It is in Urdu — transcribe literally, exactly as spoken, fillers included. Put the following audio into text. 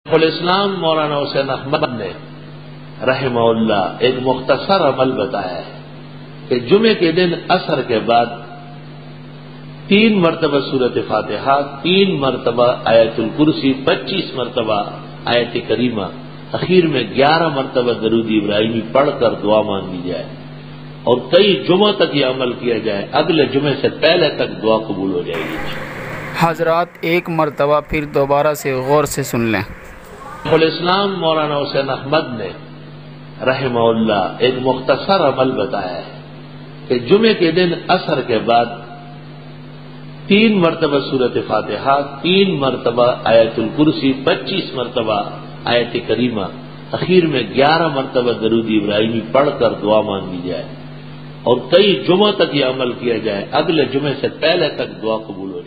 الاسلام مولانا حسین احمد نے رحمہ اللہ ایک مختصر عمل بتایا ہے کہ جمعے کے دن عصر کے بعد تین مرتبہ سورۃ فاتحہ، تین مرتبہ آیت الکرسی، پچیس مرتبہ آیت کریمہ، اخیر میں گیارہ مرتبہ درود ابراہیمی پڑھ کر دعا مانگی جائے اور کئی جمعہ تک یہ عمل کیا جائے، اگلے جمعے سے پہلے تک دعا قبول ہو جائے گی۔ حضرات ایک مرتبہ پھر دوبارہ سے غور سے سن لیں۔ الاسلام مولانا حسین احمد نے رحمہ اللہ ایک مختصر عمل بتایا ہے کہ جمعے کے دن عصر کے بعد تین مرتبہ سورۃ فاتحہ، تین مرتبہ آیت الکرسی، پچیس مرتبہ آیت کریمہ، اخیر میں گیارہ مرتبہ درود ابراہیمی پڑھ کر دعا مانگی جائے اور کئی جمعہ تک یہ عمل کیا جائے، اگلے جمعے سے پہلے تک دعا قبول ہو